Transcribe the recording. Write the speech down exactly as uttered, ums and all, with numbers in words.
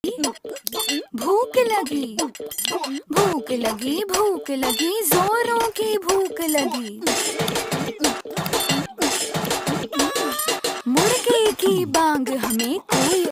भूख लगी, भूख लगी, भूख लगी, जोरों की भूख लगी। मुर्गे की बांग हमें